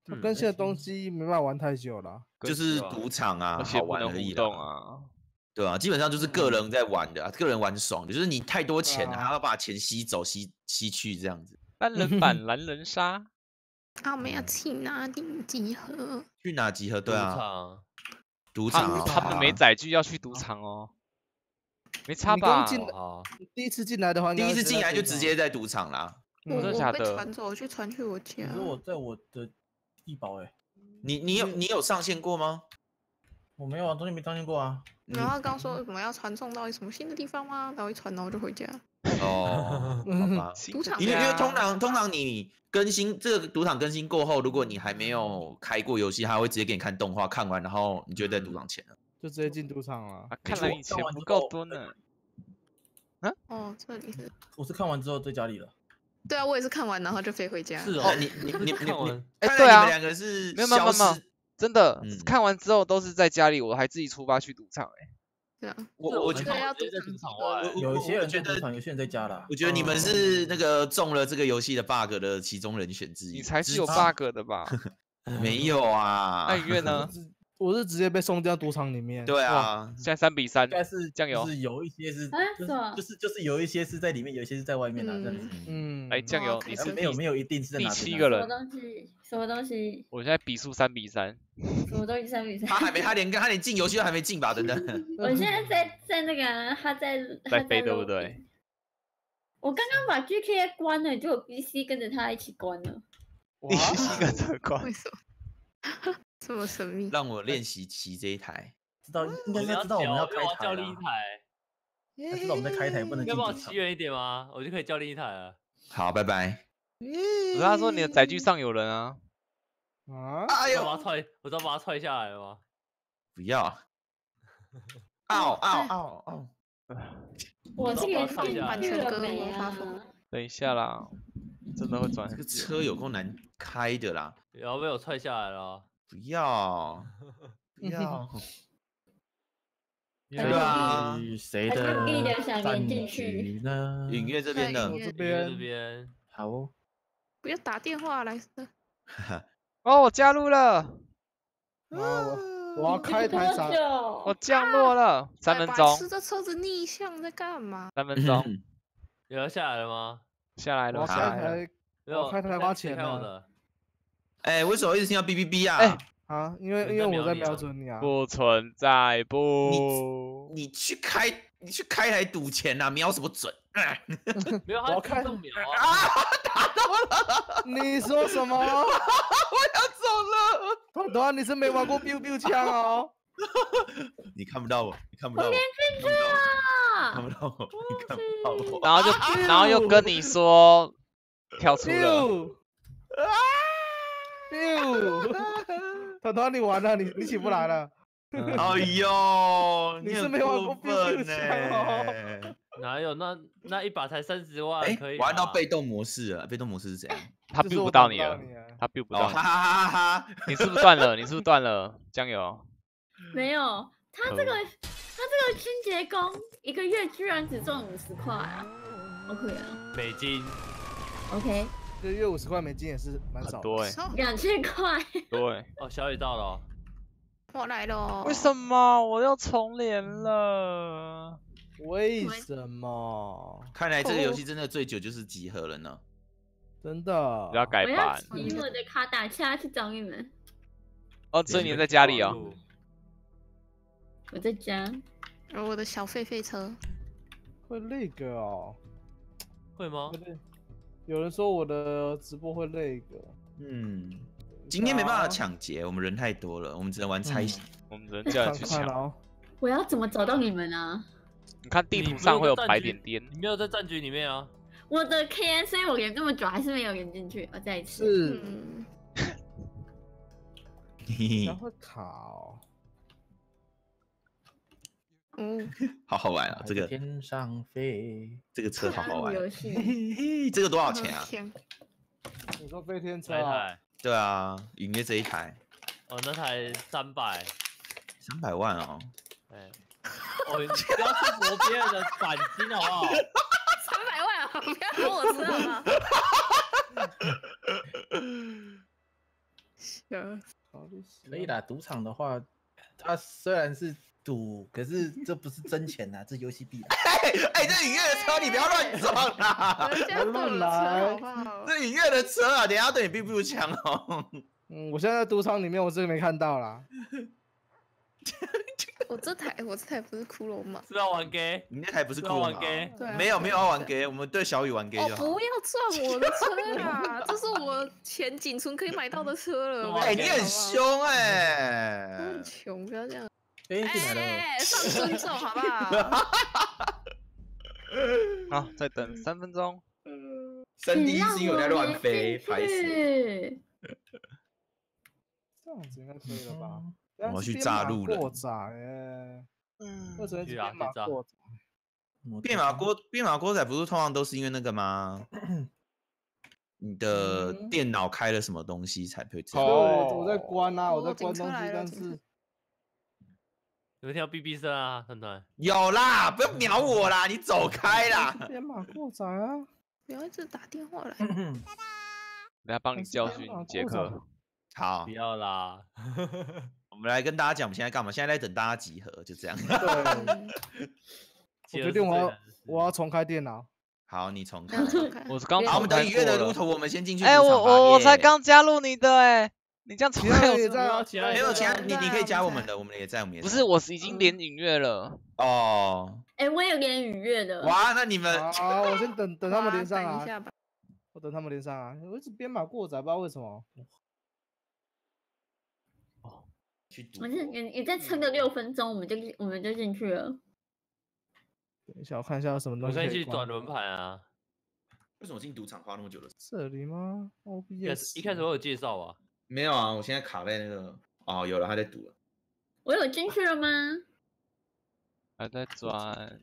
更新的东西没办法玩太久了， 就是赌场啊，好玩而已啦。 啊， 对啊，基本上就是个人在玩的，个人玩爽的，就是你太多钱了， 对啊还要把钱吸走、吸去这样子。 单人版狼人杀， 他们要去哪里集合？ 去哪集合？对啊，赌他场啊， 他们没载具要去赌场哦，没差吧？ 第一次进来的话， 第一次进来就直接在赌场啦。 真的假的？ 被传走，我去传去我家。 可是我在我的地堡哎， 你有上线过吗？ 我没有啊，中间没上线过啊。 然后刚说什么要传送到什么新的地方吗？然后一传，然后我就回家。 哦，好吧。 赌场因为通常你更新这个赌场更新过后，如果你还没有开过游戏，他会直接给你看动画，看完然后你就在赌场前了， 就直接进赌场了。 看来你钱不够多呢。 啊？哦，这里是。 我是看完之后在家里了。 对啊，我也是看完然后就飞回家。 是哦，你看完？ 哎，对啊，你们两个是没有，真的看完之后都是在家里，我还自己出发去赌场哎。 对啊， 我觉得要赌场玩。 有一些人在赌场，有些人在家啦。 我觉得你们是那个中了这个游戏的 bug 的其中人选之一。 你才是有 bug 的吧？ 没有啊。 那月呢？ 我是直接被送进赌场里面。 对啊， 现在3比3， 应该是酱油。 就是有一些是，就是有一些是在里面，有一些是在外面啊，这样子。 来酱油，你是没有一定是在第哪 7个人。 什么东西？ 我现在比数3比3。 什么东西3比3？ 他连进游戏都还没进吧？等等。 我现在在那个他在飞，对不对？ 我刚刚把 GK 关了，就 BC 跟着他一起关了。 BC 跟着关？ 为什么？这么神秘？ 让我练习骑这一台。 应该知道我们要开台叫另一台。 知道我们在开一台，不能进。 要帮我骑远一点吗？我就可以叫另一台了。 好，拜拜。 可是他说你的载具上有人啊。 哎呦！ 我知道把他踹下来了吗？ 不要！嗷！ 我这个版权歌魔法风。 等一下啦，真的会转。 这个车有够难开的啦！ 然后被我踹下来了。 不要！ 对啊，谁的力量想连进去呢？ 影月这边的， 这边好哦。 不要打电话来。 哦，我加入了。 我要开台场。 我降落了，3分钟。 这车子逆向在干嘛 ？3分钟。 有要下来了吗？ 下来了。 我开台花钱了。 哎，为什么一直听到哔哔哔啊？ 啊，因为我在瞄准你啊。 不存在不。 你去开台赌钱啊，瞄什么准？ 没有，他自动瞄啊！打到了！ 你说什么？我要走了。 团团，你是没玩过 biu biu 枪哦？ 你看不到我，你看不到我。 我连进去了。 看不到我，你看不到我。 然后又跟你说跳出了。 团团，你完了，你起不来了。 哎呦， 你是没玩过 biu biu 枪哦？ 哪有？那一把才30万，可以玩到被动模式了。被动模式是怎样？ 他 build 不到你了，他 build 不到你。 哈哈哈！ 你是不是断了？你是不是断了？酱油？ 没有，他这个清洁工1个月居然只赚50块啊 ！OK 啊， 美金。 OK。 1个月50块美金也是蛮少的。 多哎 ，2000块。 对。 哦，小雨到了。 我来了。 为什么我要重连了？ 为什么？ 看来这个游戏真的最久就是集合了呢。 真的。 要改版。 我要骑我的卡打恰去找你们。 哦，所以你在家里哦。 我在家。 我的小狒狒车。 会那个哦。 会吗？ 有人说我的直播会那个。 今天没办法抢劫，我们人太多了，我们只能玩猜拳。 我们只能叫人去抢。 我要怎么找到你们啊？ 你看地图上会有白点点。 你没有在战局里面啊？ 我的 KNC 我连这么久还是没有连进去，我再一次。 是。然后考。 好好玩啊！这个天上飞， 这个车好好玩。 游戏。 这个多少钱啊？ 你说飞天车啊？ 对啊，影月这一台。 哦，那台300。 300万哦。 哎。哦，你不要去磨别人的钣金好不好 ？300万啊！不要跟我吃啊！ 可以啦，赌场的话，它虽然是赌，可是这不是真钱呐，这游戏币。 哎，这影月的车你不要乱撞啦！ 人家乱来，好不好？ 这影月的车啊，等一下对你并不强哦。 我现在在赌场里面，我这个没看到啦。 我这台不是骷髅吗？ 是要玩 gay？ 你那台不是骷玩髅 gay？ 没有要玩 gay， 我们对小雨玩 gay 就好。 不要撞我的车啦！这是我钱仅存可以买到的车了。 哎，你很凶哎！ 我很穷，不要这样。 哎， 上尊重好不好？ 好，再等3分钟。 三 D 星有在乱飞，拍死！ 这样子应该可以了吧？ 我要去炸路了。 过载哎，为什么是编码过载？ 编码过载不是通常都是因为那个吗？你的电脑开了什么东西才会这样？ 我在关啊，我在关东西，但是有没有听到哔哔声啊，团团？ 有啦，不要瞄我啦，你走开啦！ 编码过载啊！ 不要一直打电话来。 等下帮你教训杰克。 好， 不要啦。 我们来跟大家讲，我们现在干嘛？现在在等大家集合，就这样。 对，我决定我要重开电脑。 好，你重开。 我刚好，我们等影月的路途，我们先进去。 哎，我才刚加入你的哎，你这样重开也在啊？ 没有其他，你可以加我们的，我们也在，我们也在。 不是，我是已经连影月了。 哦。 哎，我有连影月的。 哇，那你们好，我先等他们连上啊。 等一下吧。 我等他们连上啊，我一直编码过载，不知道为什么。 不是你再撑个6分钟，我们就进去了。 等一下，我看一下有什么东西。 我可以去转轮盘啊。 为什么进赌场花那么久的？ 这里吗 ？OBS 一开始我有介绍啊。 没有啊，我现在卡在那个哦，有了，他在赌了。 我有进去了吗？ 还在转。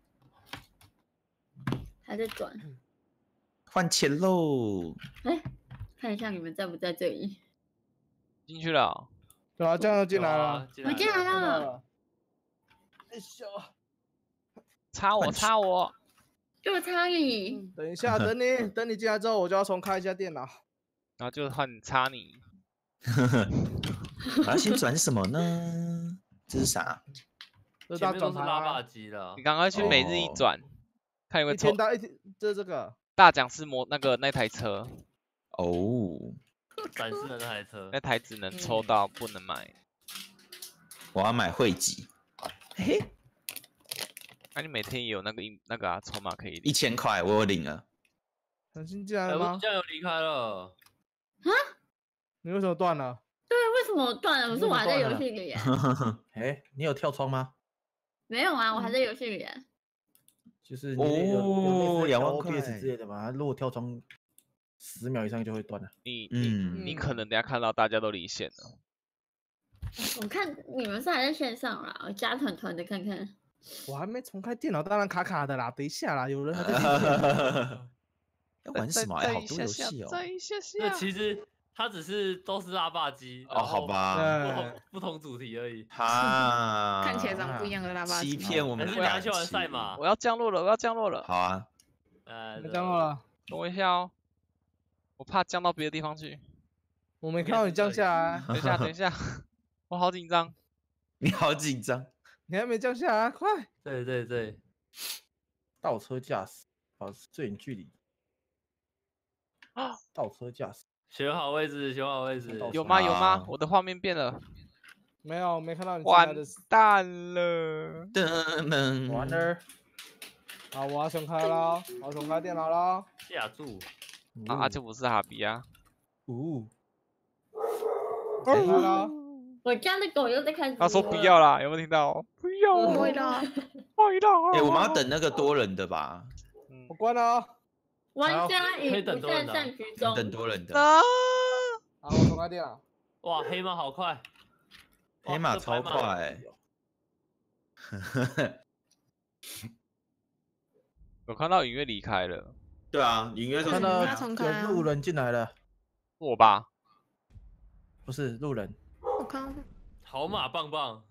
还在转。 换钱喽！ 哎，看一下你们在不在这里？ 进去了。 对啊，这样就进来了。 我进来了。 哎呦！ 插我！ 就插你。 等一下，等你进来之后，我就要重开一下电脑。 然后就换你插你。 我要先转什么呢？这是啥？ 这大转盘拉霸机了。 你赶快去每日一转，看有没有抽。 这个大奖是那台车。 哦。 展示的那台车， 那台只能抽到，不能买。 我要买汇集。嘿， 那你每天也有那个啊筹码可以领 ？1000块，我有领了。 小新进来了吗？ 酱油离开了。 啊？ 你为什么断了？ 对，为什么我断了？可是我还在游戏里。 哎，你有跳窗吗？ 没有啊，我还在游戏里。 就是有 2万块 OBS 之类的嘛，如果跳窗10秒以上就会断了。 你可能等下看到大家都离线了。 我看你们是还在线上啦，我加团的看看。 我还没重开电脑，当然卡卡的啦。等一下啦，有人还在。 要玩什么？哎，好多游戏哦。 再一下。 那其实它只是都是拉霸机哦，好吧， 不同主题而已。 哈， 看起来长不一样的拉霸机。 欺骗我们的感情。 去玩赛马。 我要降落了。 好啊。 降落了。 等我一下哦。我怕降到别的地方去。 我没看到你降下来。 等一下，我好紧张。 你好紧张， 你还没降下来，快！ 对。 倒车驾驶，保持最远距离。倒车驾驶。 选好位置。 有吗？我的画面变了。 没有，没看到你。 完蛋了。 完了。 好，我要重开了，我重开电脑了。 下注。 这不是哈比啊。 重开了。 我家的狗又在看。 他说不要啦，有没有听到？不要。 不会的。 哎，我们要等那个多人的吧？ 我关了。 玩家已不在战局中。 等多人的。 好，我重开电脑。 哇，黑马好快。 黑马超快。 我看到影月离开了。 对啊，影月看到有路人进来了。 我吧？ 不是路人。 我看到。 好马棒棒。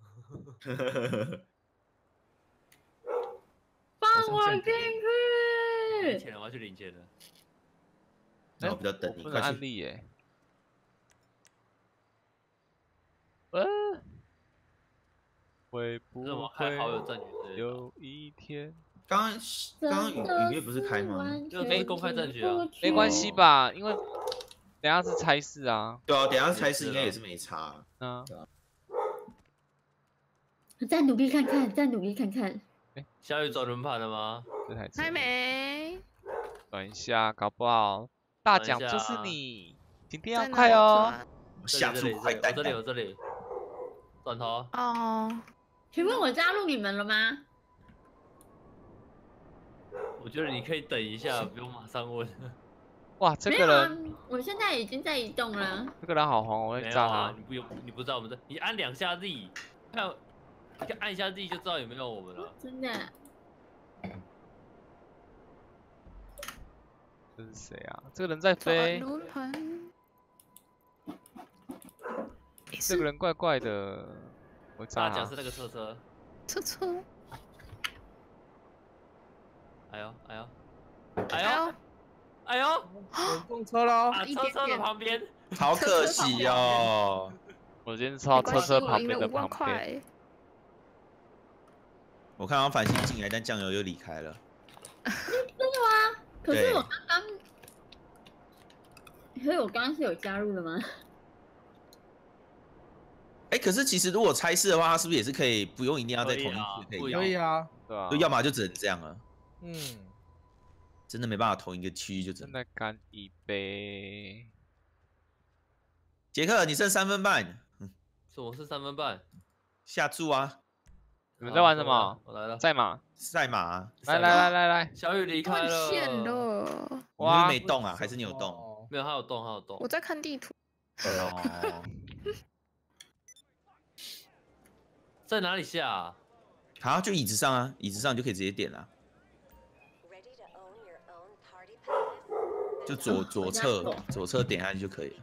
放我进去！ 领钱了，我要去领钱了。 那我比较等你， 快去。案例耶。 会不是我开好友战局之类的有一天？ 刚刚雨月不是开吗？ 这个是公开战局啊， 没关系吧，因为等下是猜事啊。 对啊，等一下猜事应该也是没差。 嗯， 再努力看看，再努力看看。 小雨转轮盘了吗？ 这台车还没。 转一下，搞不好大奖转一下就是你。今天要在哪快哦！ 转下注快蛋蛋， 我这里，转头。 哦， 请问我加入你们了吗？ 我觉得你可以等一下，不用马上问。 哇，这没有啊个人，， 我现在已经在移动了。 这个人好红，我会炸没有啊他。， 你不知道我们这，你按2下 Z， 看，你按一下 Z 就知道有没有我们了。 真的。 这是谁啊？这个人在飞， 轮盘。 这个人怪怪的，我会炸他大奖是。那个车车。 车。 哎呦哎呦哎哎呦呦， 哎呦！ 我中车了， 啊，车车的一点点旁边。 好可惜哦。 我今天抽到车车旁边的 5万旁边。 块。 我看到繁星进来，但酱油又离开了。 可是我刚刚，所以我刚刚是有加入的吗？ 哎，可是其实如果猜事的话，他是不是也是可以不用一定要在同一次可以可以要可？以啊， 对吧？ 就要么就只能这样了， 嗯， 真的没办法同一个区域就只能。 现在干一杯。 杰克，你剩3分半， 我是3分半。 下注啊！ 你们在玩什么？ 我来了。 在吗？ 赛马啊， 来， 小雨离开断了。 线了。 你是不哇是没动啊？还是你有动？ 哦？ 没有，他有动，他有动我。在看地图。 哦， 在哪里下啊？ 好，就椅子上啊，椅子上就可以直接点了。就左侧点下去就可以了。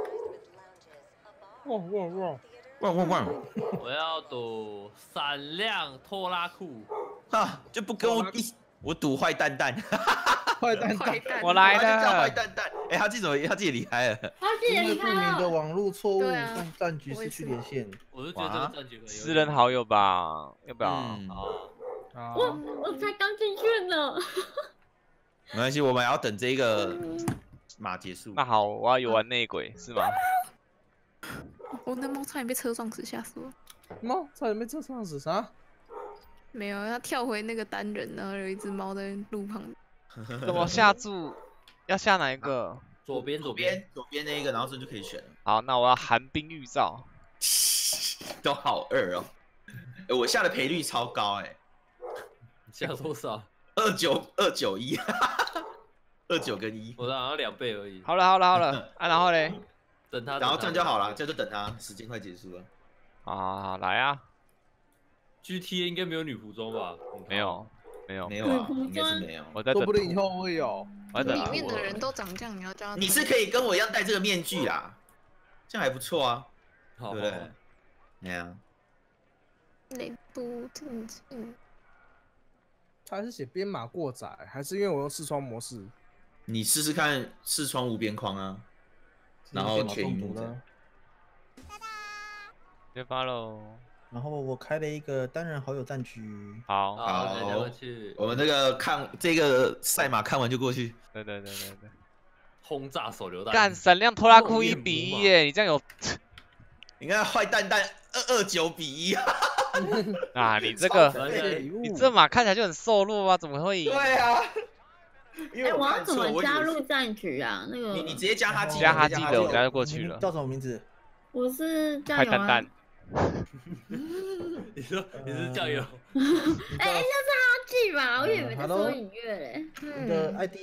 哇哇哇！ 汪！ 我要赌闪亮拖拉库。 哈，就不跟我赌坏蛋蛋。 坏蛋蛋， 坏蛋。 我来他就叫坏了。 蛋蛋。哎，他自己也离开了。 他自己因为离开不明的了。 网络错误对啊让战局失去连线。 我是觉得这个战局可能有点私人好友吧？要不要？ 嗯， 好， 啊， 我才刚进去呢。 没关系，我们要等这个马结束。 那好，我要游玩内鬼是吗？ 我的猫差点被车撞死，吓死我！ 猫差点被车撞死啥？ 没有，要跳回那个单人，然后有一只猫在路旁。 怎么下注？要下哪一个？ 左边左边那一个，然后这就可以选了。 好，那我要寒冰预兆。 都好二哦。哎，我下的赔率超高哎下多少？ ，291，29跟1， 我好像2倍而已。 好了啊，然后嘞？ 等他， 然后这样就好了，这样就等他，时间快结束了。 好，来啊！ GTA 应该没有女服装吧？ 没有， 没有啊， 对应该是没有。 我在等说不定以后会有。 我在等里面图的人都长这样，你要叫他。 你是可以跟我一样戴这个面具啦，这样还不错啊， 好对不对？那样， 雷不正经。 他是写编码过载，还是因为我用视窗模式？ 你试试看视窗无边框啊，然后全荧幕这样。 先发喽。 然后我开了一个单人好友战局。 好， 好，再过去我们这个看这个赛马看完就过去。 对。 轰炸手榴弹。 干闪亮拖拉库1比1耶！你这样有你看坏蛋蛋229比1啊， 啊？你这个废物你这马看起来就很瘦弱啊，怎么会赢？ 对啊，因为哎，我要怎看错，我以么加入为是战局啊？那个你直接加他记， 加他记得，我加等下就过去了。 叫什么名字？ 我是加油啊坏蛋蛋！， 你说你是酱油？ 哎，那是他记吧？我以为他 Hello？ 说音乐嘞。 你的 ID？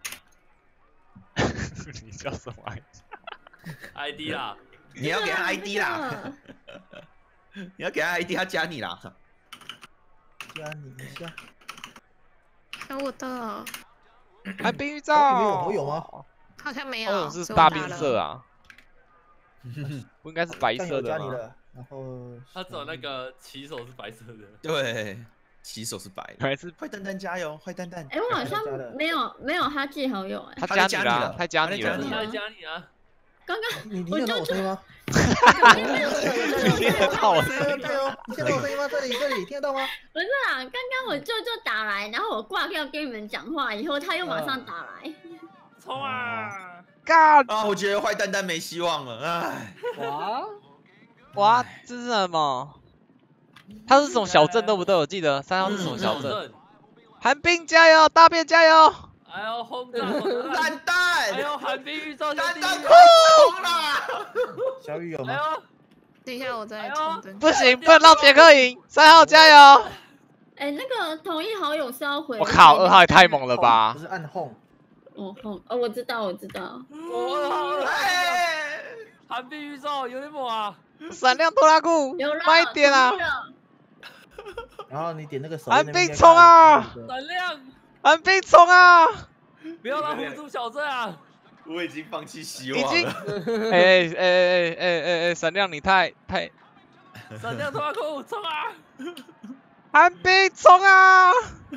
你叫什么 ID 啦， 你要给他 ID 啦， 啦。 你要给他 ID，他加你啦。 加你一下。 有我的， 寒冰预你兆？ 们有好友吗？ 好像没好有。 友是大所以我打了冰色。啊，不应该是白酱色的吗？ 油加你了，然后他走那个骑手是白色的。 对，骑手是白的。 还是坏蛋蛋加油，坏蛋蛋。 哎，我好像没有他记好友哎。 他他加你了加你了， 他加你了他加你了他来加你啊！ 刚刚你听得到我声音吗？ 听得到我声音。 对哦，你听得到我声音吗？这里听得到吗？ 不是啦，刚刚我舅舅打来，然后我挂掉跟你们讲话，以后他又马上打来。 冲啊！ 干啊，我觉得坏蛋蛋没希望了，唉。 哇，这是什么？他是什么小镇对不对？我记得3号是什么小镇？寒冰加油，大便加油！ 哎呦，轰炸我的蛋蛋！ 哎呦，寒冰宇宙蛋蛋快冲啦！ 小雨有吗？ 哎呦， 等一下我再重登。 不行，不能让杰克赢！3号加油！ 哎，那个同意好友是要回。 我靠，2号也太猛了吧！ 不是按 home。 哦，我知道。 我2号，寒冰宇宙有点猛啊！ 闪亮拖拉库， 有了， 慢一点啊！ 然后你点那个手。 寒冰冲啊！ 闪亮， 寒冰冲啊！ 不要让护住小镇啊！ 我已经放弃希望已经了。 哎，闪亮你太闪亮拖拉库，冲啊！ 寒冰冲啊！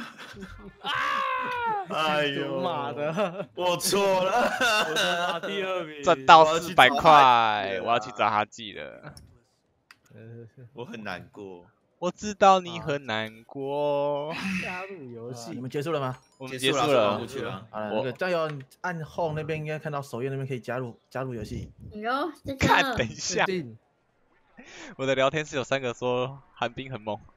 哎呦妈的， 我错了， 我拿第2名， 赚到400块，我要去找他寄了。 我很难过。 我知道你很难过。 加入游戏你，们结束了吗？ 我们结束过了， 去了。 好了，那个加油！你按 home 那边应该看到首页那边可以加入游戏。 有，这看， 个等一下， 定我的聊天室有3个说寒冰很猛。